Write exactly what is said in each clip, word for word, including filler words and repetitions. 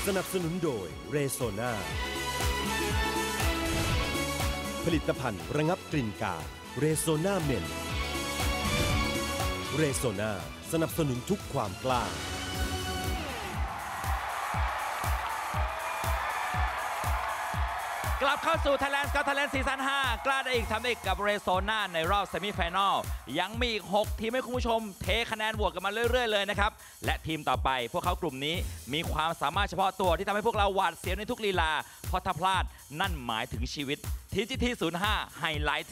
นับสนุนโดยเรโซนาผลิตภัณฑ์ระงับกลิ่นกาเรโซนาเมนเรโซนาสนับสนุนทุกความกล้ากลับเข้าสู่ Thailand Got Talent ซีซั่นห้ากล้าได้อีกทำได้อีกกับเรโซนาในรอบเซมิไฟแนลยังมีอีกหกทีมให้คุณผู้ชมเทคะแนนโหวตกันมาเรื่อยๆเลยนะครับและทีมต่อไปพวกเขากลุ่มนี้มีความสามารถเฉพาะตัวที่ทำให้พวกเราหวาดเสียวในทุกลีลาเพราะถ้าพลาดนั่นหมายถึงชีวิต ที จี ที ศูนย์ห้า ไฮไลท์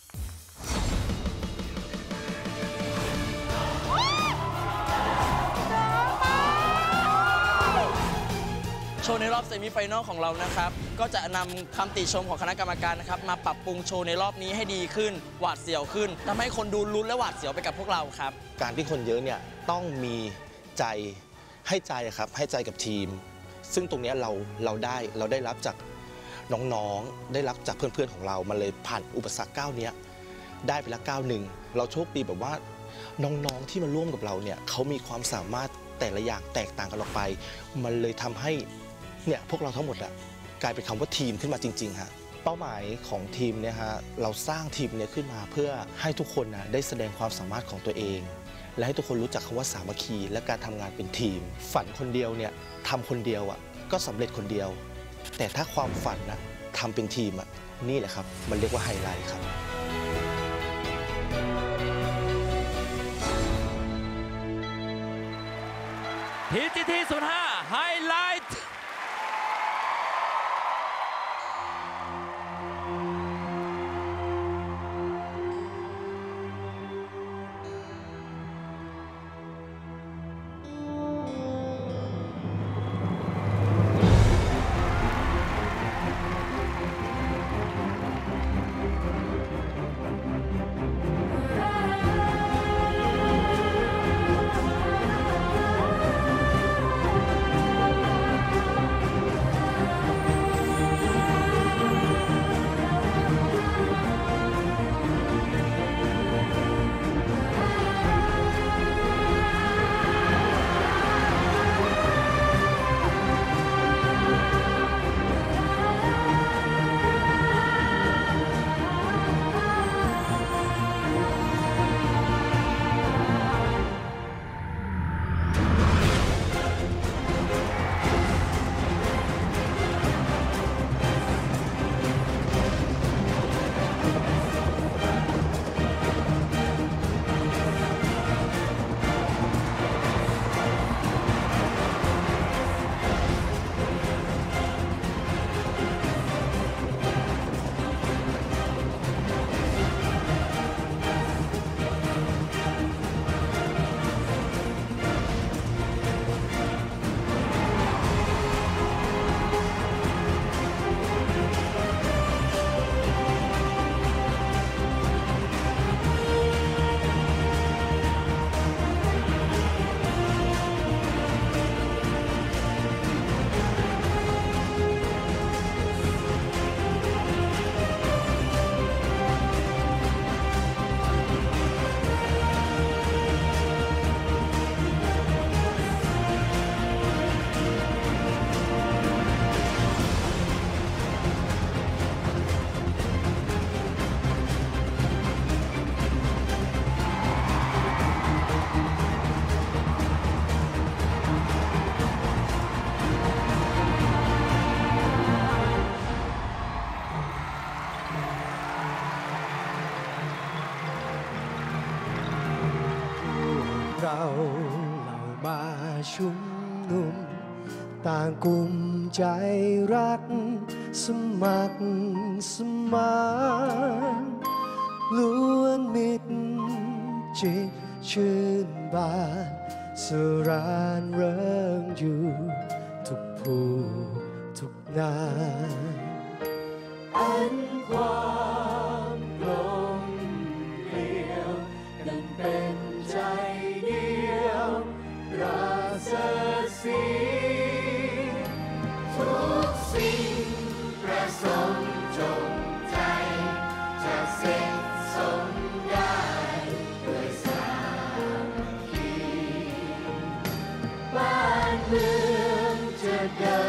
โชว์ในรอบเซมิไฟแนลของเรานะครับก็จะนำคำติชมของคณะกรรมการนะครับมาปรับปรุงโชว์ในรอบนี้ให้ดีขึ้นหวาดเสียวขึ้นทำให้คนดูลุ้นและหวาดเสียวไปกับพวกเราครับการที่คนเยอะเนี่ยต้องมีใจให้ใจครับให้ใจกับทีมซึ่งตรงนี้เราเราได้เราได้รับจากน้องๆได้รับจากเพื่อนๆของเรามันเลยผ่านอุปสรรคก้าวนี้ได้ไปละก้าวหนึ่งเราโชคดีแบบว่าน้องๆที่มาร่วมกับเราเนี่ยเขามีความสามารถแต่ละอย่างแตกต่างกันออกไปมันเลยทำให้เนี่ยพวกเราทั้งหมดอะกลายเป็นคำว่าทีมขึ้นมาจริงๆฮะเป้าหมายของทีมเนี่ยฮะเราสร้างทีมเนี่ยขึ้นมาเพื่อให้ทุกคนนะได้แสดงความสามารถของตัวเองและให้ทุกคนรู้จักคำว่าสามัคคีและการทำงานเป็นทีมฝันคนเดียวเนี่ยทำคนเดียวอะก็สำเร็จคนเดียวแต่ถ้าความฝันนะทำเป็นทีมอะนี่แหละครับมันเรียกว่าไฮไลท์ครับที จี ที ศูนย์ห้า ไฮไลท์เราเหล่ามาชุมนุมต่างกลุ่มใจรักสมัครสมานล้วนมิตรจิตชื่นบานสรานเริงอยู่ทุกผู้ทุกงานอันความกลมเกลียวนั้นเป็นใจเดียวราเสสีทุกสิ่งประสงค์จงใจจะเสร็จสมได้ด้วยสามัคคีบ้านเมืองจะเดิน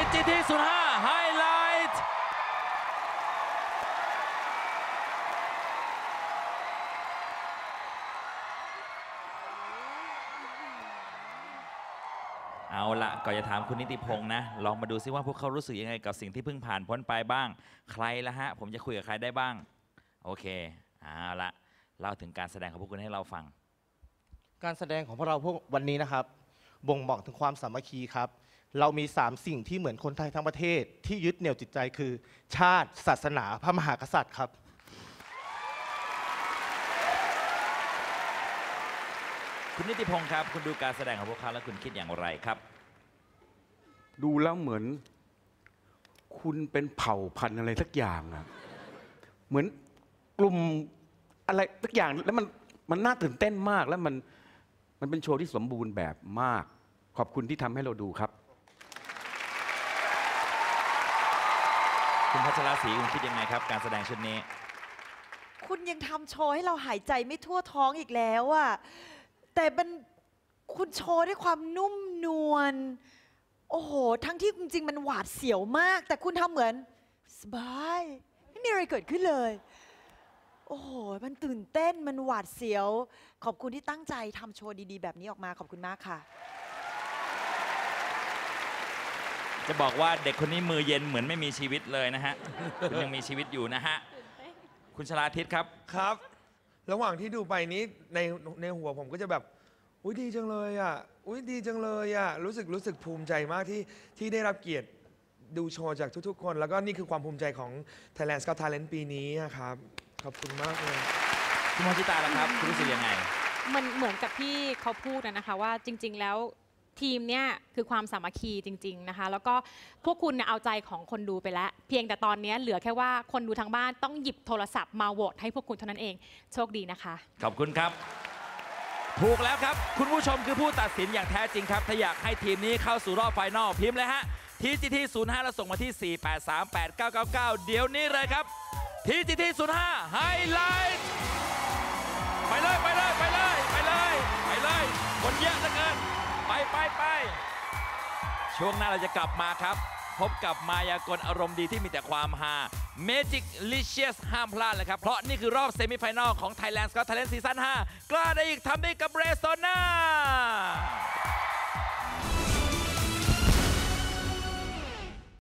จี ที ศูนย์ ห้า ไฮไลท์ เอาละก่อนจะถามคุณนิติพงษ์นะ ลองมาดูซิว่าพวกเขารู้สึกยังไงกับสิ่งที่เพิ่งผ่านพ้นไปบ้าง ใครละฮะ ผมจะคุยกับใครได้บ้าง โอเค เอาละเล่าถึงการแสดงของพวกคุณให้เราฟังการแสดงของพวกเราพวกวันนี้นะครับบ่งบอกถึงความสามัคคีครับ เรามีสามสิ่งที่เหมือนคนไทยทั้งประเทศที่ยึดเหนี่ยวจิตใจคือ ชาติศาสนาพระมหากษัตริย์ครับคุณนิติพงษ์ครับ คุณดูการแสดงของพวกเขาแล้วคุณคิดอย่างไรครับดูแล้วเหมือนคุณเป็นเผ่าพันธุ์อะไรสักอย่างอะเหมือนกลุ่มอะไรสักอย่างแล้วมันมันน่าตื่นเต้นมากแล้วมันมันเป็นโชว์ที่สมบูรณ์แบบมาก ขอบคุณที่ทำให้เราดูครับคุณพัชรศรีคุณคิดยังไงครับ การแสดงชุดนี้คุณยังทำโชว์ให้เราหายใจไม่ทั่วท้องอีกแล้วอะแต่มันคุณโชว์ด้วยความนุ่มนวลโอ้โห ทั้งที่จริงๆมันหวาดเสียวมาก แต่คุณทำเหมือนสบายไม่มีอะไรเกิดขึ้นเลย โอ้โห มันตื่นเต้นมันหวาดเสียว ขอบคุณที่ตั้งใจทำโชว์ดีๆ แบบนี้ออกมาขอบคุณมากค่ะจะบอกว่าเด็กคนนี้มือเย็นเหมือนไม่มีชีวิตเลยนะฮะ คุณยังมีชีวิตอยู่นะฮะ คุณชลาทิศครับครับ ระหว่างที่ดูไปนี้ในในหัวผมก็จะแบบอุ้ยดีจังเลยอ่ะอุ้ยดีจังเลยอ่ะรู้สึกรู้สึกภูมิใจมากที่ที่ได้รับเกียรติดูโชว์จากทุกๆ คน แล้วก็นี่คือความภูมิใจของ Thailand Got Talent ปีนี้นะครับขอบคุณมากเลยคุณมนทิตาล่ะครับ คุณรู้สึกยังไงมันเหมือนกับที่เขาพูดนะคะว่าจริง ๆ แล้วทีมเนี่ยคือความสามัคคีจริง ๆ นะคะ แล้วก็พวกคุณเนี่ยเอาใจของคนดูไปแล้ว เพียงแต่ตอนนี้เหลือแค่ว่าคนดูทางบ้านต้องหยิบโทรศัพท์มาโหวตให้พวกคุณเท่านั้นเองโชคดีนะคะขอบคุณครับ ถูกแล้วครับ คุณผู้ชมคือผู้ตัดสินอย่างแท้จริงครับ ถ้าอยากให้ทีมนี้เข้าสู่รอบไฟนอลพิมพ์เลยฮะ ที จี ที ศูนย์ ห้า แล้วส่งมาที่ สี่ แปด สาม แปด เก้า เก้า เก้า เดี๋ยวนี้เลยครับ ที จี ที ศูนย์ ห้า ไฮไลท์ ไปเลยไปเลยไปเลยไปเลยไปเลยคนเยอะเหลือเกินไปไปไปช่วงหน้าเราจะกลับมาครับ พบกับมายากลอารมณ์ดีที่มีแต่ความฮา Magic Licious ห้ามพลาดเลยครับ เพราะนี่คือรอบเซมิไฟแนลของ Thailand Got Talent ซีซั่น ห้า กล้าได้อีกทำได้กับเรโซนา